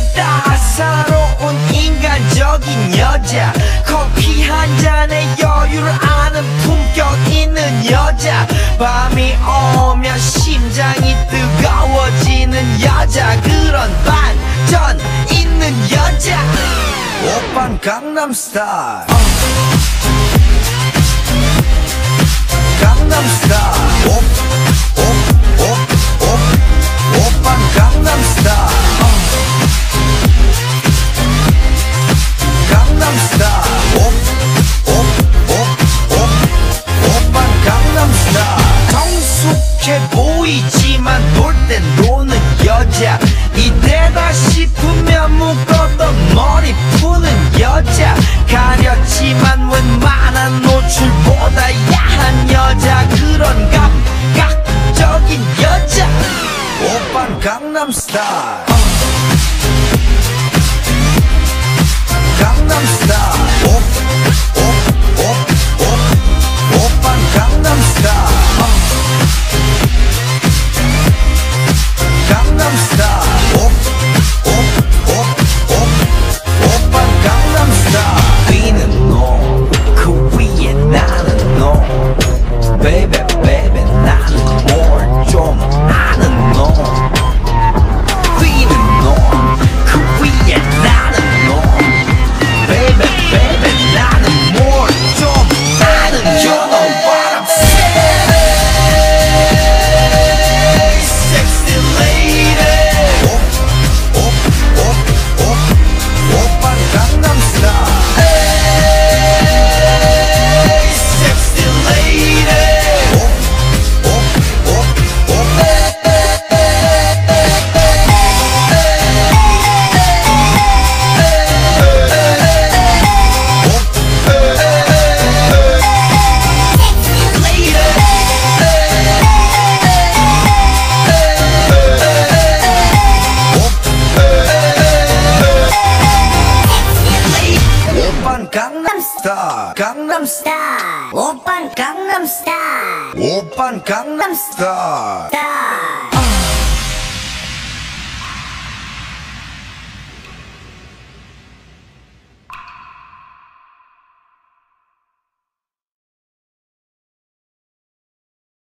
따사로운 인간적인 여자, 커피 한 잔에 여유를 아는 품격 있는 여자, 밤이 오면 심장이 뜨거워지는 여자, 그런 반전 있는 여자. 오빤 강남스타일, 강남스타일, 오빤 강남스타일, 강남스타일, 오빤 강남스타일. 성숙해 보이지만 놀 땐 노는 여자, 이때다 싶으면 묶었던 머리 푸는 여자, 가렸지만 웬만한 노출보다 야한 여자, 그런 감각적인 여자. 오빤 강남스타일, 강남스타일, 오빤 강남스타일, 강남스타일, 오빤 강남스타일. 뛰는 너, 그 위에 나는 너, baby baby 나는 뭘 좀 아는 너. 뛰는 너, 그 위에 나는 너, baby baby 나는 뭘 좀 아는. You know what I'm saying, sexy lady. 오빤 강남스타일, sexy lady. 강남스타일, 강남스타일, 오빤 강남스타일, 오빤 강남스타일.